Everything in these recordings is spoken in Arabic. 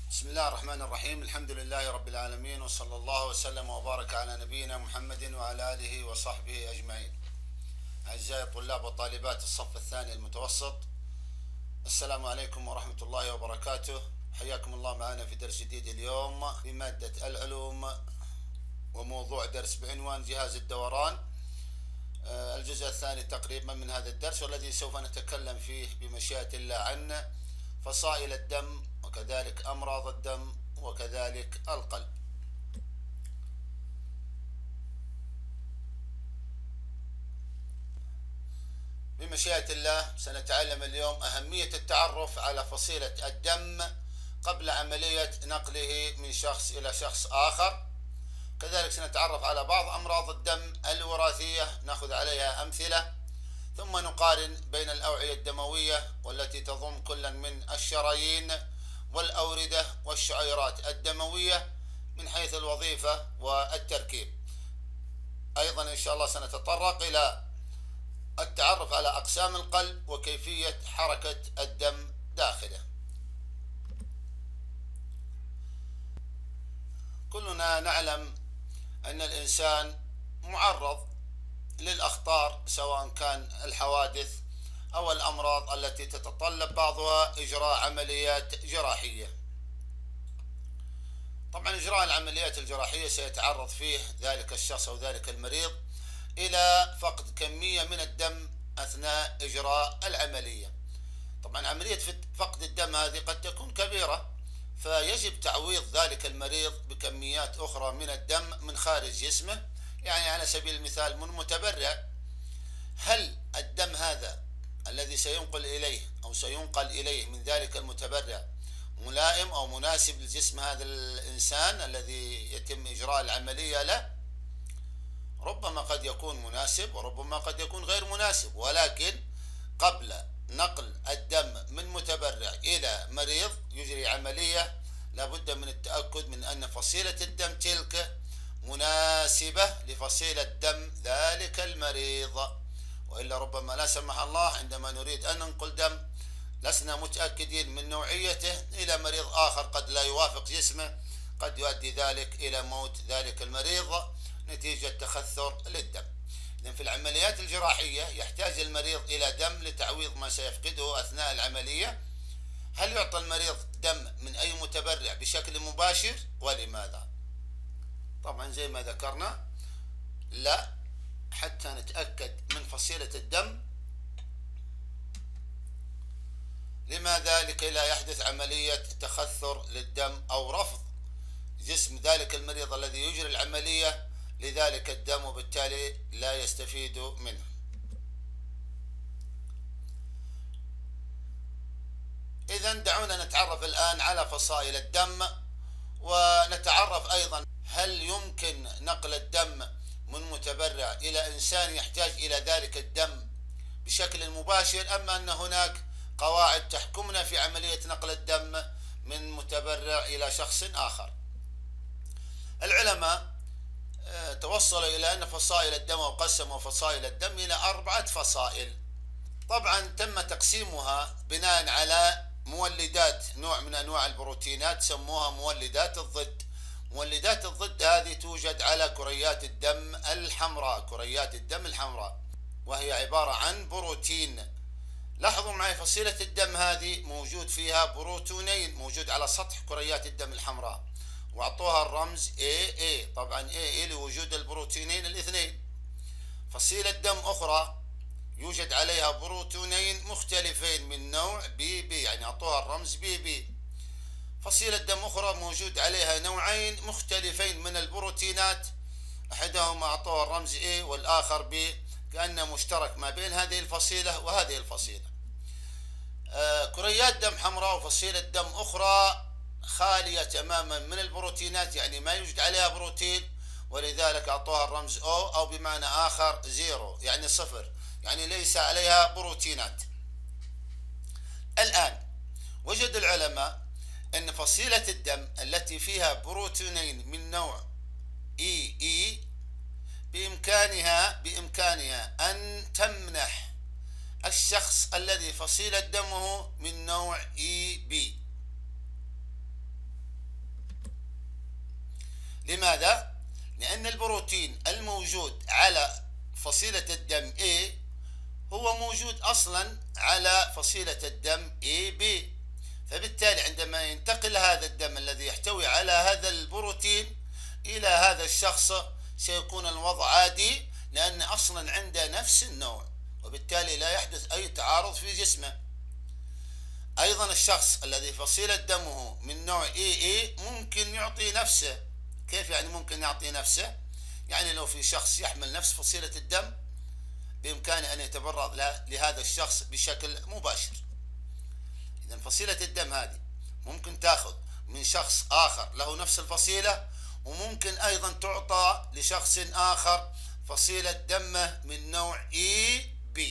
بسم الله الرحمن الرحيم. الحمد لله رب العالمين، وصلى الله وسلم وبارك على نبينا محمد وعلى آله وصحبه أجمعين. أعزائي طلاب وطالبات الصف الثاني المتوسط، السلام عليكم ورحمة الله وبركاته. حياكم الله معنا في درس جديد اليوم بمادة العلوم، وموضوع درس بعنوان جهاز الدوران، الجزء الثاني تقريبا من هذا الدرس، والذي سوف نتكلم فيه بمشيئة الله عن فصائل الدم، وكذلك أمراض الدم، وكذلك القلب. بمشيئة الله سنتعلم اليوم أهمية التعرف على فصيلة الدم قبل عملية نقله من شخص إلى شخص آخر. كذلك سنتعرف على بعض أمراض الدم الوراثية، نأخذ عليها أمثلة، ثم نقارن بين الأوعية الدموية والتي تضم كلا من الشرايين والأوردة والشعيرات الدموية من حيث الوظيفة والتركيب. أيضا إن شاء الله سنتطرق إلى التعرف على أقسام القلب وكيفية حركة الدم داخله. كلنا نعلم أن الإنسان معرض للأخطار، سواء كان الحوادث أو الأمراض التي تتطلب بعضها إجراء عمليات جراحية. طبعا إجراء العمليات الجراحية سيتعرض فيه ذلك الشخص أو ذلك المريض إلى فقد كمية من الدم أثناء إجراء العملية. طبعا عملية فقد الدم هذه قد تكون كبيرة، فيجب تعويض ذلك المريض بكميات أخرى من الدم من خارج جسمه. يعني على سبيل المثال من متبرع، هل الدم هذا الذي سينقل إليه من ذلك المتبرع ملائم أو مناسب لجسم هذا الإنسان الذي يتم إجراء العملية له؟ ربما قد يكون مناسب وربما قد يكون غير مناسب، ولكن قبل نقل الدم من متبرع إلى مريض يجري عملية لابد من التأكد من أن فصيلة الدم تلك مناسبة لفصيلة دم ذلك المريض، وإلا ربما لا سمح الله عندما نريد أن ننقل دم لسنا متأكدين من نوعيته إلى مريض آخر قد لا يوافق جسمه، قد يؤدي ذلك إلى موت ذلك المريض نتيجة تخثر للدم. إذن في العمليات الجراحية يحتاج المريض إلى دم لتعويض ما سيفقده أثناء العملية. هل يعطى المريض دم من أي متبرع بشكل مباشر؟ ولماذا؟ طبعا زي ما ذكرنا، لا، حتى نتأكد من فصيلة الدم. لماذا؟ لكي لا يحدث عملية تخثر للدم أو رفض جسم ذلك المريض الذي يجري العملية لذلك الدم، وبالتالي لا يستفيد منه. إذن دعونا نتعرف الآن على فصائل الدم، ونتعرف أيضا هل يمكن نقل الدم من متبرع إلى إنسان يحتاج إلى ذلك الدم بشكل مباشر، أم أن هناك قواعد تحكمنا في عملية نقل الدم من متبرع إلى شخص آخر. العلماء توصلوا إلى أن فصائل الدم، وقسموا فصائل الدم إلى 4 فصائل. طبعا تم تقسيمها بناء على مولدات نوع من أنواع البروتينات سموها مولدات الضد. مولدات الضد هذه توجد على كريات الدم الحمراء، كريات الدم الحمراء، وهي عبارة عن بروتين. لاحظوا معي فصيلة الدم هذه موجود فيها بروتونين موجود على سطح كريات الدم الحمراء، واعطوها الرمز AA. طبعا AA لوجود البروتينين الاثنين. فصيلة دم أخرى يوجد عليها بروتونين مختلفين من نوع BB، يعني اعطوها الرمز BB. فصيلة دم أخرى موجود عليها نوعين مختلفين من البروتينات، أحدهما أعطوه الرمز A والآخر B، كأنه مشترك ما بين هذه الفصيلة وهذه الفصيلة. كريات دم حمراء وفصيلة دم أخرى خالية تماما من البروتينات، يعني ما يوجد عليها بروتين، ولذلك أعطوها الرمز O، أو بمعنى آخر زيرو، يعني صفر، يعني ليس عليها بروتينات. الآن وجد العلماء أن فصيلة الدم التي فيها بروتينين من نوع EE بإمكانها أن تمنح الشخص الذي فصيلة دمه من نوع EB لماذا؟ لأن البروتين الموجود على فصيلة الدم A هو موجود أصلا على فصيلة الدم AB، فبالتالي عندما ينتقل هذا الدم الذي يحتوي على هذا البروتين إلى هذا الشخص سيكون الوضع عادي، لأن أصلا عنده نفس النوع، وبالتالي لا يحدث أي تعارض في جسمه. أيضا الشخص الذي فصيلة دمه من نوع AA ممكن يعطي نفسه. كيف يعني ممكن يعطي نفسه؟ يعني لو في شخص يحمل نفس فصيلة الدم بإمكانه أن يتبرع لهذا الشخص بشكل مباشر. إذا فصيلة الدم هذه ممكن تأخذ من شخص آخر له نفس الفصيلة، وممكن أيضا تعطى لشخص آخر فصيلة دمه من نوع AB.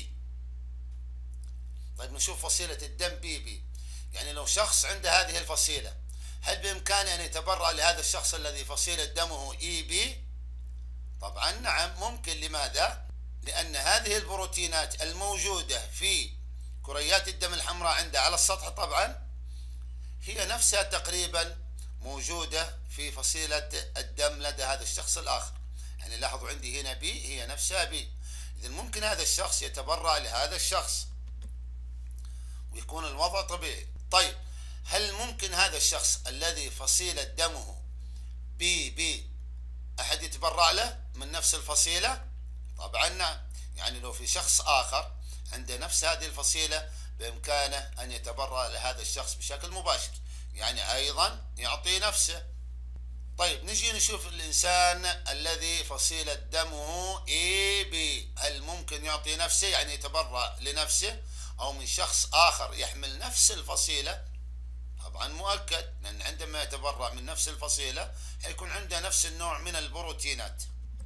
طيب نشوف فصيلة الدم BB. يعني لو شخص عنده هذه الفصيلة، هل بإمكانه أن يتبرع لهذا الشخص الذي فصيلة دمه AB؟ طبعا نعم ممكن. لماذا؟ لأن هذه البروتينات الموجودة في كريات الدم الحمراء عنده على السطح طبعا هي نفسها تقريبا موجودة في فصيلة الدم لدى هذا الشخص الآخر. يعني لاحظوا عندي هنا B هي نفسها B. إذن ممكن هذا الشخص يتبرع لهذا الشخص ويكون الوضع طبيعي. طيب هل ممكن هذا الشخص الذي فصيلة دمه BB أحد يتبرع له من نفس الفصيلة؟ طبعا نعم. يعني لو في شخص آخر عنده نفس هذه الفصيلة بإمكانه أن يتبرع لهذا الشخص بشكل مباشر، يعني أيضا يعطي نفسه. طيب نجي نشوف الإنسان الذي فصيلة دمه AB، هل ممكن يعطي نفسه يعني يتبرع لنفسه أو من شخص آخر يحمل نفس الفصيلة؟ طبعا مؤكد، لأن عندما يتبرع من نفس الفصيلة حيكون عنده نفس النوع من البروتينات.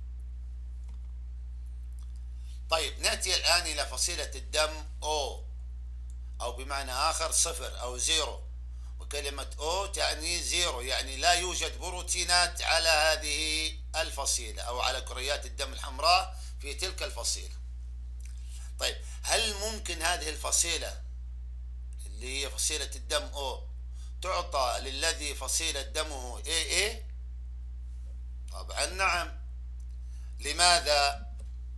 طيب نأتي الآن إلى فصيلة الدم O، أو بمعنى آخر صفر أو زيرو، وكلمة O تعني زيرو، يعني لا يوجد بروتينات على هذه الفصيلة أو على كريات الدم الحمراء في تلك الفصيلة. طيب هل ممكن هذه الفصيلة اللي هي فصيلة الدم O تعطى للذي فصيلة دمه AA؟ طبعا نعم. لماذا؟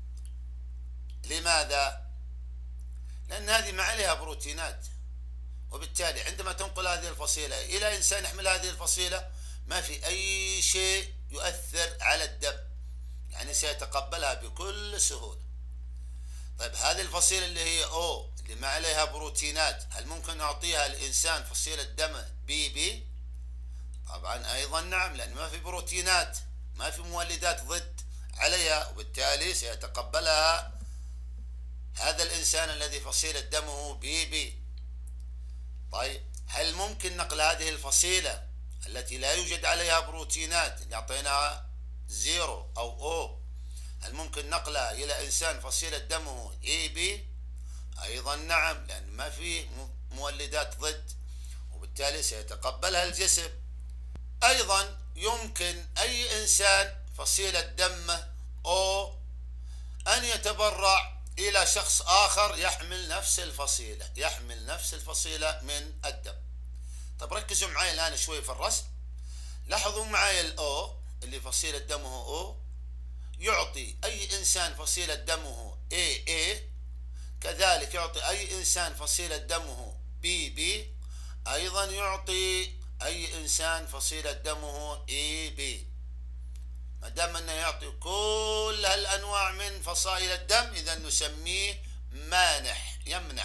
لأن هذه ما عليها بروتينات، وبالتالي عندما تنقل هذه الفصيلة إلى إنسان يحمل هذه الفصيلة ما في أي شيء يؤثر على الدم، يعني سيتقبلها بكل سهولة. طيب هذه الفصيلة اللي هي O اللي ما عليها بروتينات، هل ممكن نعطيها لإنسان فصيلة دم BB؟ طبعا أيضا نعم، لأن ما في بروتينات، ما في مولدات ضد عليها، وبالتالي سيتقبلها هذا الإنسان الذي فصيلة دمه BB. طيب هل ممكن نقل هذه الفصيلة التي لا يوجد عليها بروتينات اللي أعطيناها زيرو أو O، هل ممكن نقلها إلى إنسان فصيلة دمه AB؟ أيضا نعم، لأن ما فيه مولدات ضد، وبالتالي سيتقبلها الجسم. أيضا يمكن أي إنسان فصيلة دمه O أن يتبرع إلى شخص آخر يحمل نفس الفصيلة من الدم. طب ركزوا معي الآن شوي في الرسم. لاحظوا معي الأو اللي فصيلة دمه O يعطي أي إنسان فصيلة دمه AA، كذلك يعطي أي إنسان فصيلة دمه BB، أيضا يعطي أي إنسان فصيلة دمه AB. ما دام أنه يعطي كل هالأنواع من فصائل الدم إذا نسميه مانح،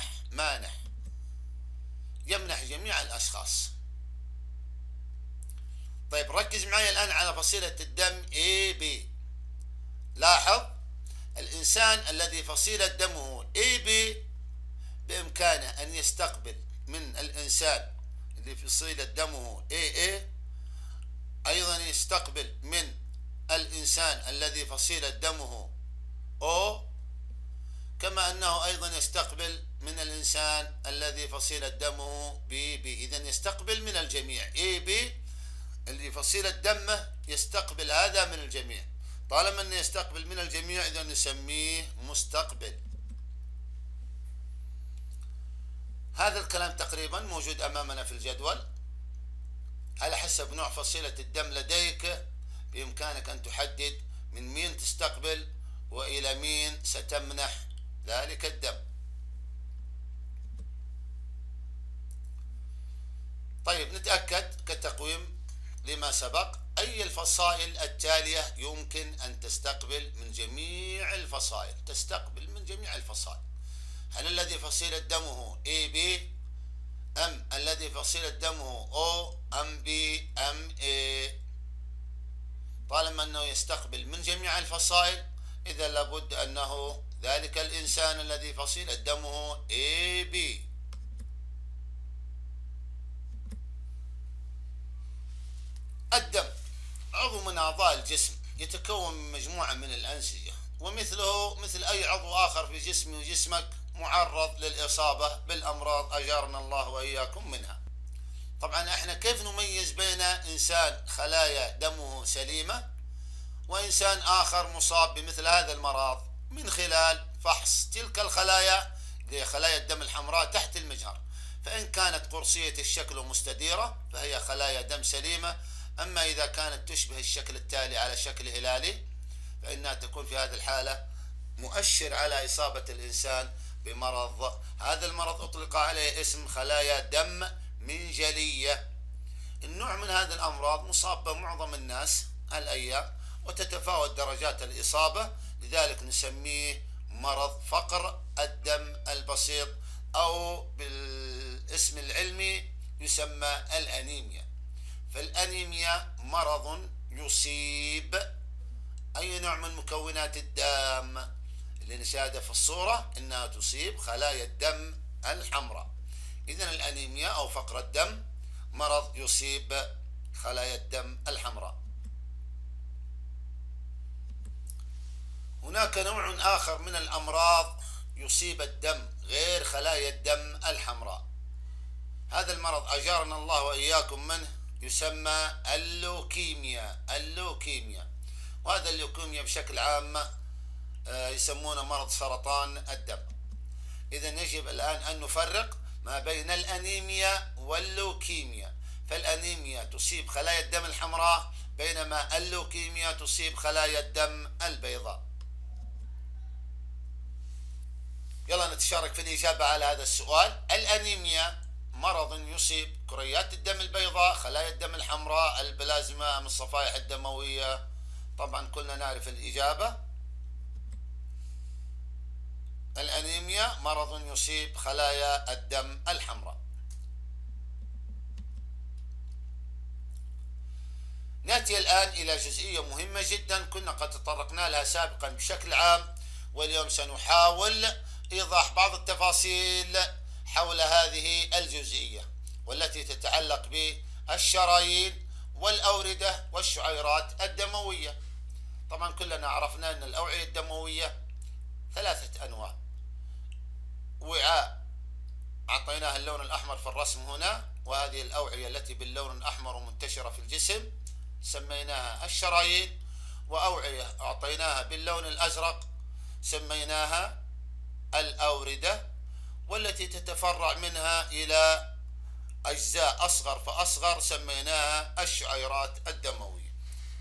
يمنح جميع الأشخاص. طيب ركز معي الآن على فصيلة الدم AB. لاحظ الإنسان الذي فصيلة دمه AB بإمكانه أن يستقبل من الإنسان اللي فصيلة دمه AA، أيضا يستقبل من الإنسان الذي فصيلة دمه O، كما أنه أيضا يستقبل من الإنسان الذي فصيلة دمه BB. إذا يستقبل من الجميع. AB اللي فصيلة دمه يستقبل هذا من الجميع. طالما أنه يستقبل من الجميع إذا نسميه مستقبل. هذا الكلام تقريبا موجود أمامنا في الجدول على حسب نوع فصيلة الدم لديك. بإمكانك أن تحدد من مين تستقبل وإلى مين ستمنح ذلك الدم. طيب نتأكد كتقويم لما سبق. أي الفصائل التالية يمكن أن تستقبل من جميع الفصائل؟ تستقبل من جميع الفصائل. هل الذي فصيلة دمه AB أم الذي فصيلة دمه O أم B أم A؟ طالما أنه يستقبل من جميع الفصائل إذا لابد أنه ذلك الإنسان الذي فصيلة دمه AB. الدم عضو من أعضاء الجسم يتكون من مجموعة من الأنسجة، ومثله مثل أي عضو آخر في جسمي وجسمك معرض للإصابة بالأمراض أجارنا الله وإياكم منها. طبعا احنا كيف نميز بين إنسان خلايا دمه سليمة وإنسان آخر مصاب بمثل هذا المرض؟ من خلال فحص تلك الخلايا، خلايا الدم الحمراء تحت المجهر، فإن كانت قرصية الشكل ومستديرة فهي خلايا دم سليمة، أما إذا كانت تشبه الشكل التالي على شكل هلالي فإنها تكون في هذه الحالة مؤشر على إصابة الإنسان بمرض. هذا المرض أطلق عليه اسم خلايا دم منجلية. النوع من هذه الأمراض مصاب بمعظم الناس الأيام وتتفاوت درجات الإصابة، لذلك نسميه مرض فقر الدم البسيط، أو بالاسم العلمي يسمى الأنيميا. فالأنيميا مرض يصيب أي نوع من مكونات الدم اللي نشاهده في الصورة، إنها تصيب خلايا الدم الحمراء. إذن الأنيميا أو فقر الدم مرض يصيب خلايا الدم الحمراء. هناك نوع آخر من الأمراض يصيب الدم غير خلايا الدم الحمراء. هذا المرض أجارنا الله وإياكم منه يسمى اللوكيميا. اللوكيميا، وهذا اللوكيميا بشكل عام يسمونه مرض سرطان الدم. إذا يجب الآن أن نفرق ما بين الأنيميا واللوكيميا. فالأنيميا تصيب خلايا الدم الحمراء، بينما اللوكيميا تصيب خلايا الدم البيضاء. يلا نتشارك في الإجابة على هذا السؤال. الأنيميا مرض يصيب كريات الدم البيضاء، خلايا الدم الحمراء، البلازما أم الصفائح الدموية. طبعا كلنا نعرف الإجابة. الأنيميا مرض يصيب خلايا الدم الحمراء. نأتي الآن إلى جزئية مهمة جدا كنا قد تطرقنا لها سابقا بشكل عام، واليوم سنحاول إيضاح بعض التفاصيل حول هذه الجزئية، والتي تتعلق بالشرايين والأوردة والشعيرات الدموية. طبعا كلنا عرفنا أن الأوعية الدموية 3 أنواع. وعاء أعطيناها اللون الأحمر في الرسم هنا، وهذه الأوعية التي باللون الأحمر ومنتشرة في الجسم سميناها الشرايين، وأوعية أعطيناها باللون الأزرق سميناها الأوردة، والتي تتفرع منها إلى أجزاء أصغر فأصغر سميناها الشعيرات الدموية.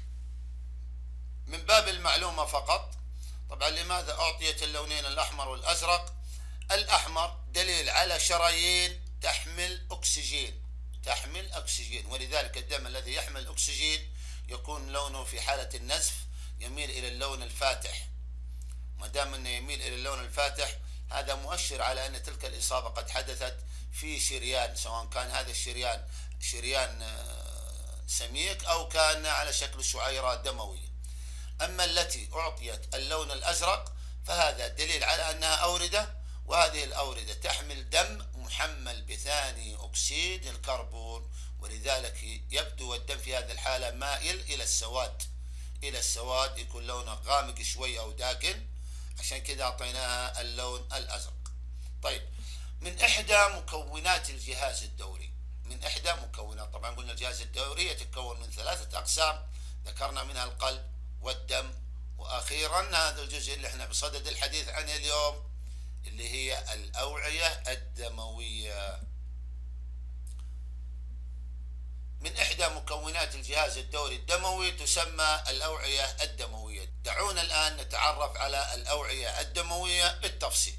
من باب المعلومة فقط، طبعا لماذا أعطيت اللونين الأحمر والأزرق؟ الأحمر دليل على شرايين تحمل أكسجين، تحمل أكسجين، ولذلك الدم الذي يحمل أكسجين يكون لونه في حالة النزف يميل إلى اللون الفاتح. ما دام أنه يميل إلى اللون الفاتح هذا مؤشر على أن تلك الإصابة قد حدثت في شريان، سواء كان هذا الشريان شريان سميك أو كان على شكل شعيرة دموية. أما التي أعطيت اللون الأزرق فهذا دليل على أنها أوردة، وهذه الأوردة تحمل دم محمل بثاني أكسيد الكربون، ولذلك يبدو الدم في هذه الحالة مائل إلى السواد، إلى السواد، يكون لونه غامق شوي أو داكن، عشان كذا أعطيناها اللون الأزرق. طيب، من إحدى مكونات الجهاز الدوري، من إحدى مكونات، طبعا قلنا الجهاز الدوري يتكون من 3 أقسام ذكرنا منها القلب والدم، وأخيرا هذا الجزء اللي احنا بصدد الحديث عنه اليوم اللي هي الأوعية الدموية. من إحدى مكونات الجهاز الدوري الدموي تسمى الأوعية الدموية. دعونا الآن نتعرف على الأوعية الدموية بالتفصيل.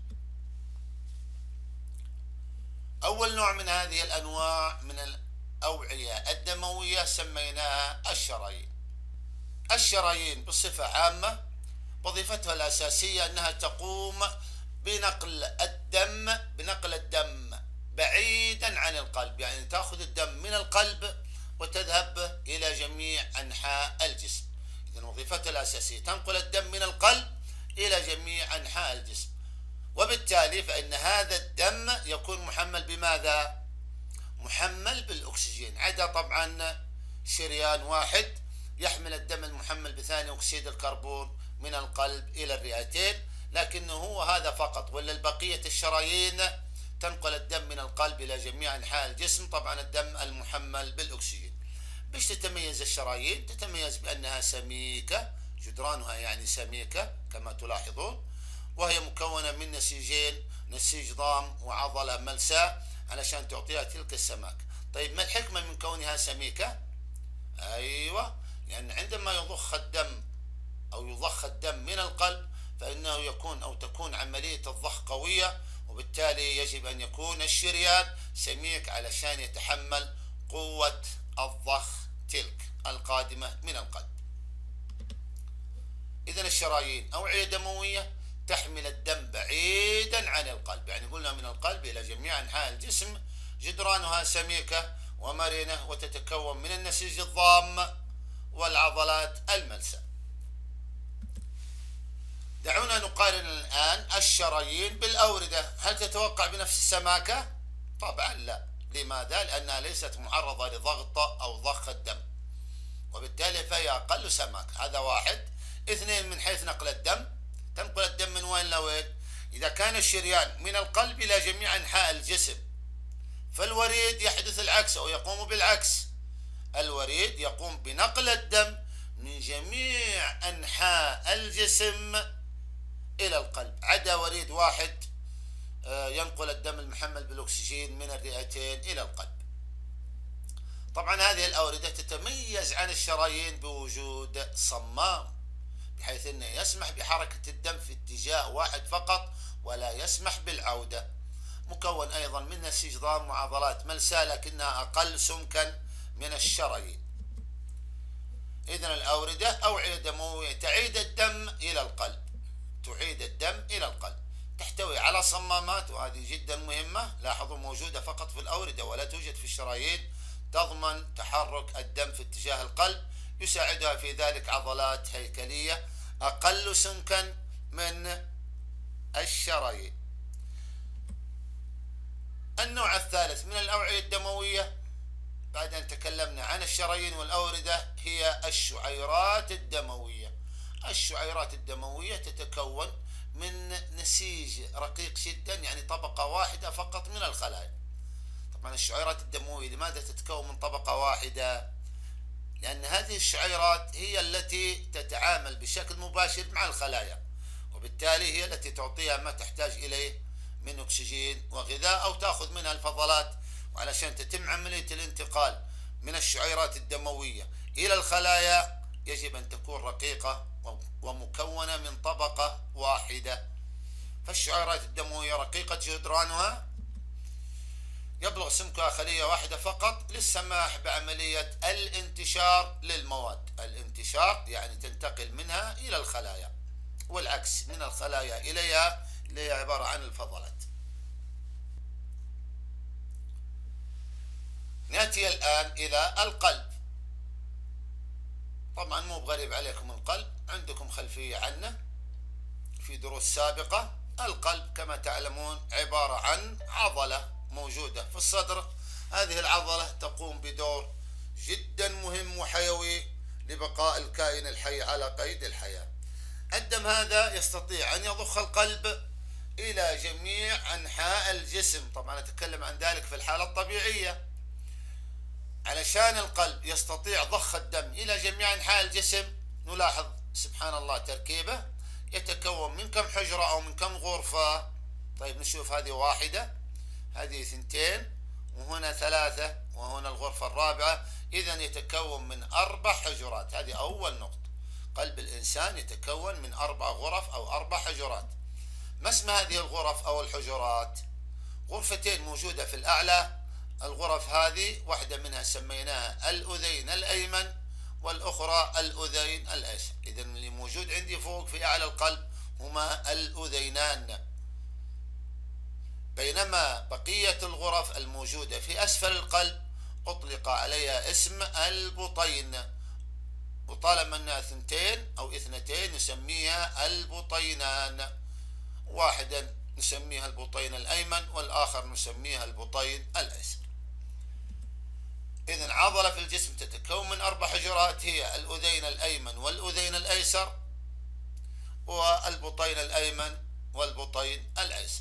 أول نوع من هذه الأنواع من الأوعية الدموية سميناها الشرايين. الشرايين بصفة عامة وظيفتها الأساسية أنها تقوم بنقل الدم بعيدا عن القلب، يعني تأخذ الدم من القلب وتذهب إلى جميع أنحاء الجسم. إذن وظيفتها الأساسية تنقل الدم من القلب إلى جميع أنحاء الجسم، وبالتالي فإن هذا الدم يكون محمل بماذا؟ محمل بالأكسجين، عدا طبعا شريان واحد يحمل الدم المحمل بثاني أكسيد الكربون من القلب إلى الرئتين، لكنه هو هذا فقط، ولا البقية الشرايين تنقل الدم من القلب إلى جميع أنحاء الجسم، طبعا الدم المحمل بالأكسجين. بيش تتميز الشرايين؟ تتميز بأنها سميكة، جدرانها يعني سميكة كما تلاحظون، وهي مكونة من نسيجين، نسيج ضام وعضلة ملساء علشان تعطيها تلك السماكة. طيب ما الحكمة من كونها سميكة؟ أيوة، لأن عندما يضخ الدم من القلب فإنه يكون أو تكون عملية الضخ قوية، وبالتالي يجب أن يكون الشريان سميك علشان يتحمل قوة الضخ تلك القادمة من القلب. إذن الشرايين أوعية دموية تحمل الدم بعيدا عن القلب، يعني قلنا من القلب إلى جميع أنحاء الجسم، جدرانها سميكة ومرنة وتتكون من النسيج الضام والعضلات الملساء. دعونا نقارن الآن الشرايين بالأوردة. هل تتوقع بنفس السماكة؟ طبعا لا. لماذا؟ لأنها ليست معرضة لضغط أو ضخ الدم، وبالتالي فهي أقل سماكة. هذا واحد. اثنين، من حيث نقل الدم، تنقل الدم من وين لوين؟ إذا كان الشريان من القلب إلى جميع أنحاء الجسم، فالوريد يحدث العكس أو يقوم بالعكس. الوريد يقوم بنقل الدم من جميع أنحاء الجسم إلى القلب، عدا وريد واحد ينقل الدم المحمل بالأكسجين من الرئتين إلى القلب. طبعا هذه الأوردة تتميز عن الشرايين بوجود صمام، بحيث أنه يسمح بحركة الدم في اتجاه واحد فقط ولا يسمح بالعودة. مكون أيضا من نسيج ضام وعضلات ملساء، لكنها أقل سمكا من الشرايين. إذن الأوردة أوعية دموية تعيد الدم إلى القلب، تحتوي على صمامات، وهذه جدا مهمة، لاحظوا موجودة فقط في الأوردة ولا توجد في الشرايين، تضمن تحرك الدم في اتجاه القلب. يساعدها في ذلك عضلات هيكلية أقل سمكا من الشرايين. النوع الثالث من الأوعية الدموية بعد أن تكلمنا عن الشرايين والأوردة هي الشعيرات الدموية. الشعيرات الدموية تتكون من نسيج رقيق جدا، يعني طبقة واحدة فقط من الخلايا. طبعا الشعيرات الدموية لماذا تتكون من طبقة واحدة؟ لأن هذه الشعيرات هي التي تتعامل بشكل مباشر مع الخلايا، وبالتالي هي التي تعطيها ما تحتاج إليه من أكسجين وغذاء، أو تأخذ منها الفضلات. وعلشان تتم عملية الانتقال من الشعيرات الدموية إلى الخلايا يجب أن تكون رقيقة ومكونة من طبقة واحدة. فالشعيرات الدموية رقيقة جدرانها يبلغ سمكها خلية واحدة فقط للسماح بعملية الانتشار للمواد. الانتشار يعني تنتقل منها إلى الخلايا، والعكس من الخلايا إليها، اللي هي عبارة عن الفضلات. نأتي الآن إلى القلب. طبعا مو بغريب عليكم القلب، عندكم خلفية عنه في دروس سابقة. القلب كما تعلمون عبارة عن عضلة موجودة في الصدر. هذه العضلة تقوم بدور جدا مهم وحيوي لبقاء الكائن الحي على قيد الحياة. الدم هذا يستطيع أن يضخ القلب إلى جميع أنحاء الجسم. طبعا أتكلم عن ذلك في الحالة الطبيعية. علشان القلب يستطيع ضخ الدم إلى جميع أنحاء الجسم، نلاحظ سبحان الله تركيبه يتكون من كم حجرة أو من كم غرفة. طيب نشوف، هذه واحدة، هذه 2، وهنا 3، وهنا الغرفة الرابعة. إذا يتكون من 4 حجرات. هذه أول نقطة. قلب الإنسان يتكون من 4 غرف أو 4 حجرات. ما اسم هذه الغرف أو الحجرات؟ غرفتين موجودة في الأعلى. الغرف هذه واحدة منها سميناها الأذين الأيمن والأخرى الأذين الأيسر. إذا اللي موجود عندي فوق في أعلى القلب هما الأذينان، بينما بقية الغرف الموجودة في أسفل القلب أطلق عليها اسم البطين، وطالما أنها 2 أو 2 نسميها البطينان. واحدا نسميها البطين الأيمن والآخر نسميها البطين الأيسر. إذن عضلة في الجسم تتكون من 4 حجرات، هي الأذين الأيمن والأذين الأيسر والبطين الأيمن والبطين الأيسر.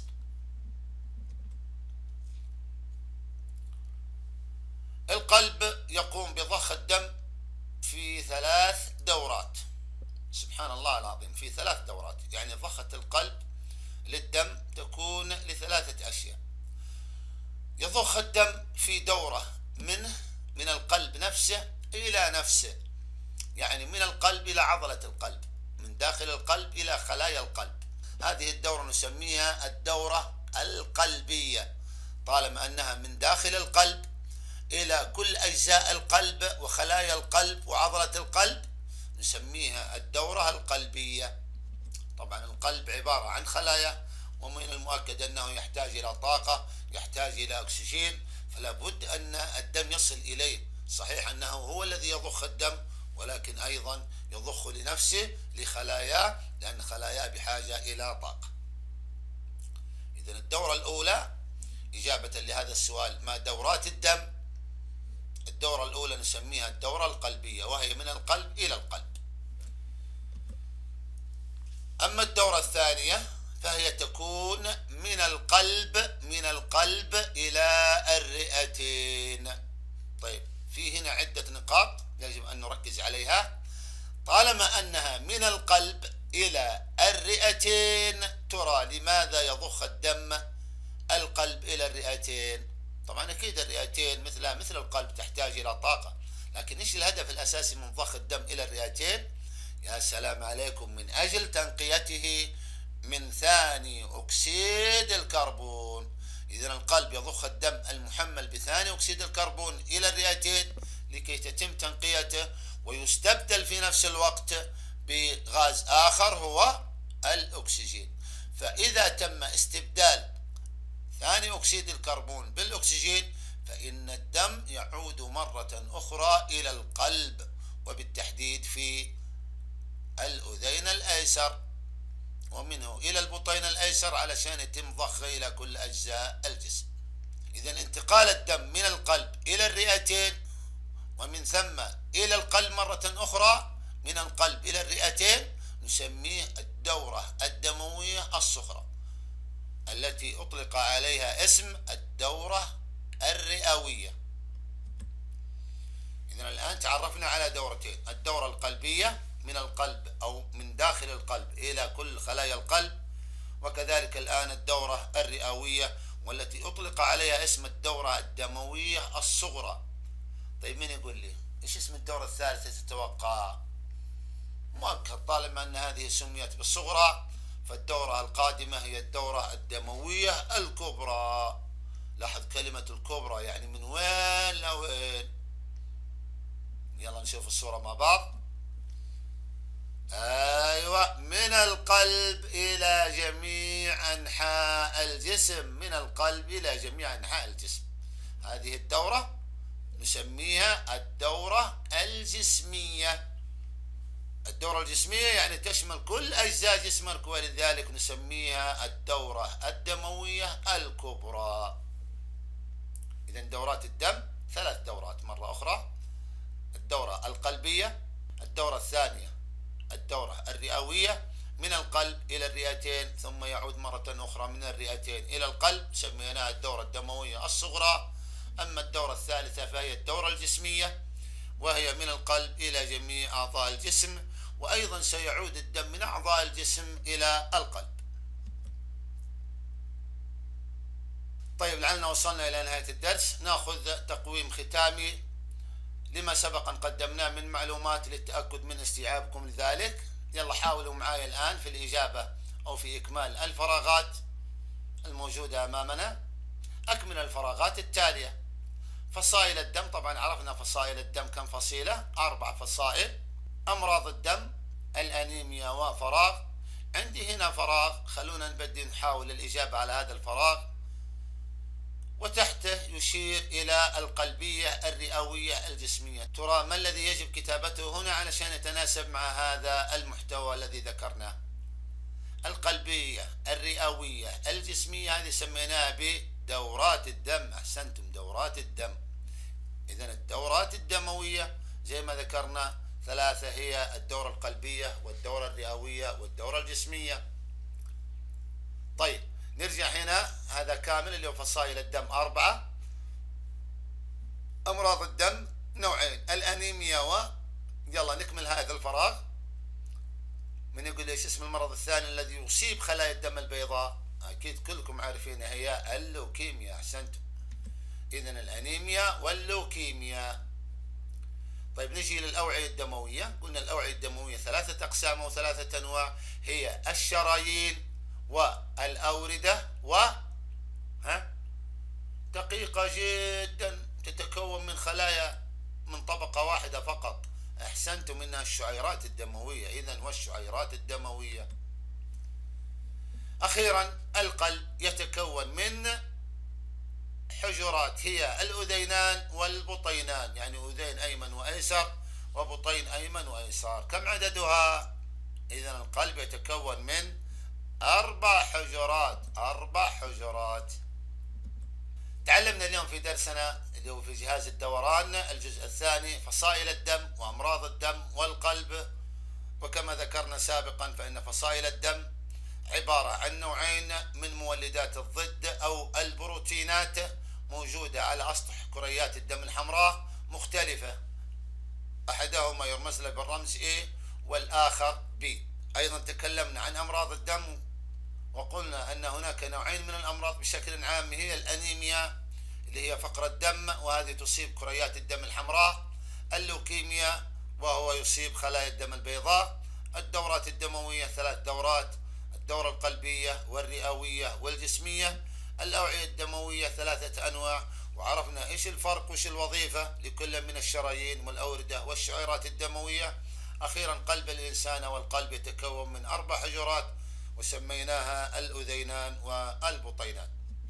القلب يقوم بضخ الدم في 3 دورات. سبحان الله العظيم، في 3 دورات. يعني ضخة القلب للدم تكون ل3 أشياء. يضخ الدم في دورة من القلب نفسه إلى نفسه، يعني من القلب إلى عضلة القلب، من داخل القلب إلى خلايا القلب. هذه الدورة نسميها الدورة القلبية، طالما أنها من داخل القلب إلى كل أجزاء القلب وخلايا القلب وعضلة القلب نسميها الدورة القلبية. طبعا القلب عبارة عن خلايا، ومن المؤكد أنه يحتاج إلى طاقة، يحتاج إلى أكسجين، فلا بد أن الدم يصل إليه. صحيح أنه هو الذي يضخ الدم، ولكن أيضا يضخ لنفسه لخلاياه، لأن خلاياه بحاجة إلى طاقة. إذن الدورة الأولى إجابة لهذا السؤال، ما دورات الدم؟ الدورة الأولى نسميها الدورة القلبية، وهي من القلب إلى القلب. أما الدورة الثانية فهي تكون من القلب إلى الرئتين. طيب، في هنا عدة نقاط يجب أن نركز عليها. طالما أنها من القلب إلى الرئتين، ترى لماذا يضخ الدم القلب إلى الرئتين؟ طبعا أكيد الرئتين مثل القلب تحتاج إلى طاقة، لكن إيش الهدف الأساسي من ضخ الدم إلى الرئتين؟ يا سلام عليكم، من أجل تنقيته من ثاني أكسيد الكربون. إذن القلب يضخ الدم المحمل بثاني أكسيد الكربون إلى الرئتين لكي تتم تنقيته، ويستبدل في نفس الوقت بغاز آخر هو الأكسجين. فإذا تم استبدال ثاني أكسيد الكربون بالأكسجين، فإن الدم يعود مرة أخرى إلى القلب، وبالتحديد في الأذين الأيسر، ومنه إلى البطين الأيسر علشان يتم ضخه إلى كل أجزاء الجسم. إذن انتقال الدم من القلب إلى الرئتين ومن ثم إلى القلب مرة أخرى، من القلب إلى الرئتين، نسميه الدورة الدموية الصغرى، التي أطلق عليها اسم الدورة الرئوية. إذن الآن تعرفنا على دورتين، الدورة القلبية من القلب أو من داخل القلب إلى كل خلايا القلب، وكذلك الآن الدورة الرئوية والتي أطلق عليها اسم الدورة الدموية الصغرى. طيب، من يقول لي إيش اسم الدورة الثالثة تتوقع؟ مؤكد، طالما أن هذه سميت بالصغرى فالدورة القادمة هي الدورة الدموية الكبرى. لاحظ كلمة الكبرى، يعني من وين لوين؟ يلا نشوف الصورة مع بعض. أيوة، من القلب إلى جميع أنحاء الجسم، من القلب إلى جميع أنحاء الجسم. هذه الدورة نسميها الدورة الجسمية. الدورة الجسمية يعني تشمل كل أجزاء جسمك، ولذلك نسميها الدورة الدموية الكبرى. إذا دورات الدم 3 دورات مرة أخرى: الدورة القلبية، الدورة الثانية الدورة الرئوية من القلب إلى الرئتين، ثم يعود مرة أخرى من الرئتين إلى القلب، سميناها الدورة الدموية الصغرى. أما الدورة الثالثة فهي الدورة الجسمية، وهي من القلب إلى جميع أعضاء الجسم، وأيضا سيعود الدم من أعضاء الجسم إلى القلب. طيب لعلنا وصلنا إلى نهاية الدرس. نأخذ تقويم ختامي لما سبق أن قدمناه من معلومات للتأكد من استيعابكم لذلك. يلا حاولوا معي الآن في الإجابة أو في إكمال الفراغات الموجودة أمامنا. أكمل الفراغات التالية: فصائل الدم، طبعا عرفنا فصائل الدم كم فصيلة، 4 فصائل. أمراض الدم، الأنيميا وفراغ. عندي هنا فراغ، خلونا نبدي نحاول الإجابة على هذا الفراغ. وتحته يشير إلى القلبية الرئوية الجسمية. ترى ما الذي يجب كتابته هنا علشان يتناسب مع هذا المحتوى الذي ذكرناه؟ القلبية الرئوية الجسمية، هذه سميناها بدورات الدم. أحسنتم، دورات الدم. إذن الدورات الدموية زي ما ذكرنا 3 هي الدورة القلبية والدورة الرئوية والدورة الجسمية. طيب نرجع هنا، هذا كامل اللي هو فصائل الدم 4. أمراض الدم نوعين، الأنيميا يلا نكمل هذا الفراغ. من يقول ليش اسم المرض الثاني الذي يصيب خلايا الدم البيضاء؟ أكيد كلكم عارفين، هي اللوكيميا. أحسنتم، إذن الأنيميا واللوكيميا. طيب نجي للأوعية الدموية. قلنا الأوعية الدموية 3 أقسام أو 3 أنواع، هي الشرايين والأوردة دقيقة جدا، تتكون من خلايا من طبقة واحدة فقط. أحسنتم، منها الشعيرات الدموية. إذن والشعيرات الدموية. أخيرا القلب يتكون من حجرات، هي الأذينان والبطينان، يعني أذين أيمن وأيسر وبطين أيمن وأيسار. كم عددها؟ إذن القلب يتكون من 4 حجرات. 4 حجرات. تعلمنا اليوم في درسنا اللي هو في جهاز الدوران الجزء الثاني فصائل الدم وأمراض الدم والقلب. وكما ذكرنا سابقا فإن فصائل الدم عبارة عن نوعين من مولدات الضد أو البروتينات موجودة على أسطح كريات الدم الحمراء مختلفة، أحدهما يرمز له بالرمز A والآخر B. أيضا تكلمنا عن أمراض الدم وقلنا أن هناك نوعين من الأمراض بشكل عام، هي الأنيميا اللي هي فقر الدم وهذه تصيب كريات الدم الحمراء، اللوكيميا وهو يصيب خلايا الدم البيضاء. الدورات الدموية 3 دورات، الدورة القلبية والرئوية والجسمية. الأوعية الدموية 3 أنواع، وعرفنا إيش الفرق وإيش الوظيفة لكل من الشرايين والأوردة والشعيرات الدموية. أخيرا قلب الإنسان والقلب يتكون من 4 حجرات وسميناها الأذينان والبطينان.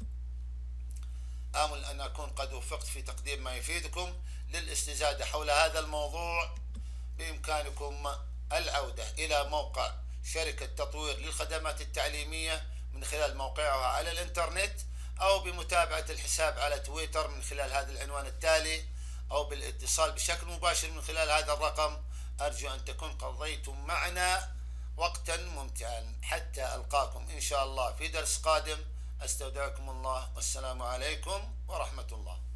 آمل أن أكون قد وفقت في تقديم ما يفيدكم. للاستزادة حول هذا الموضوع بإمكانكم العودة إلى موقع شركة تطوير للخدمات التعليمية من خلال موقعها على الإنترنت، أو بمتابعة الحساب على تويتر من خلال هذا العنوان التالي، أو بالاتصال بشكل مباشر من خلال هذا الرقم. أرجو أن تكون قضيتم معنا وقتا ممتعا. حتى ألقاكم إن شاء الله في درس قادم، أستودعكم الله والسلام عليكم ورحمة الله.